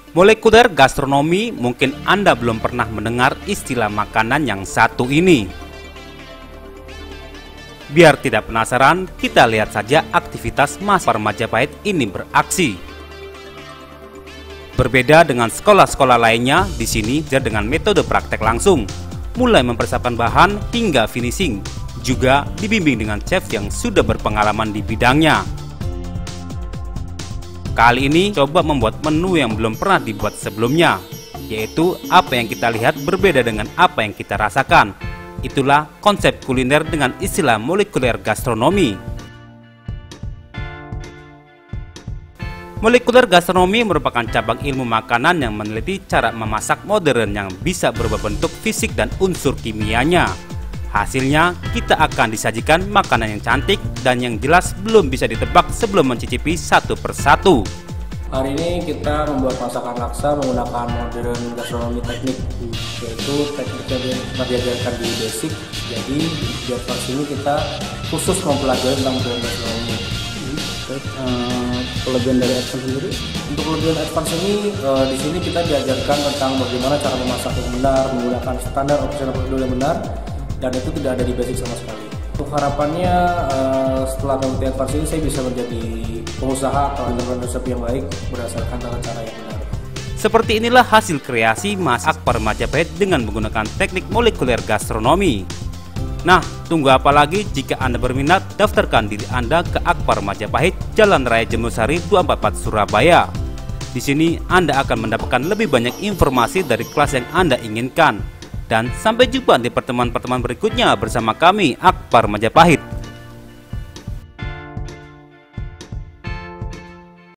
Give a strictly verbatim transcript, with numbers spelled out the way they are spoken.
Molekuler gastronomi, mungkin Anda belum pernah mendengar istilah makanan yang satu ini. Biar tidak penasaran, kita lihat saja aktivitas Mahasiswa Majapahit ini beraksi. Berbeda dengan sekolah-sekolah lainnya, di sini belajar dengan metode praktek langsung, mulai mempersiapkan bahan hingga finishing, juga dibimbing dengan chef yang sudah berpengalaman di bidangnya. Kali ini coba membuat menu yang belum pernah dibuat sebelumnya, yaitu apa yang kita lihat berbeda dengan apa yang kita rasakan. Itulah konsep kuliner dengan istilah molekuler gastronomi. Molekuler gastronomi merupakan cabang ilmu makanan yang meneliti cara memasak modern yang bisa berubah bentuk fisik dan unsur kimianya. Hasilnya, kita akan disajikan makanan yang cantik dan yang jelas belum bisa ditebak sebelum mencicipi satu persatu. Hari ini kita membuat masakan laksa menggunakan modern gastronomi teknik, yaitu tekniknya yang pernah diajarkan di basic. Jadi di advance ini kita khusus mempelajari tentang modern gastronomi. Uh, kelebihan dari advance sendiri? Untuk kelebihan advance ini, uh, di sini kita diajarkan tentang bagaimana cara memasak yang benar, menggunakan standar opsional prosedur yang benar, dan itu tidak ada di basic sama sekali. Untuk harapannya uh, setelah mengikuti advance ini saya bisa menjadi pengusaha atau entrepreneur yang baik berdasarkan tata cara yang benar. Seperti inilah hasil kreasi Mas Akbar Majapahit dengan menggunakan teknik molekuler gastronomi. Nah, tunggu apa lagi? Jika Anda berminat, daftarkan diri Anda ke Akbar Majapahit, Jalan Raya Jemusari dua empat empat Surabaya. Di sini Anda akan mendapatkan lebih banyak informasi dari kelas yang Anda inginkan. Dan sampai jumpa di pertemuan-pertemuan berikutnya bersama kami, Akbar Majapahit.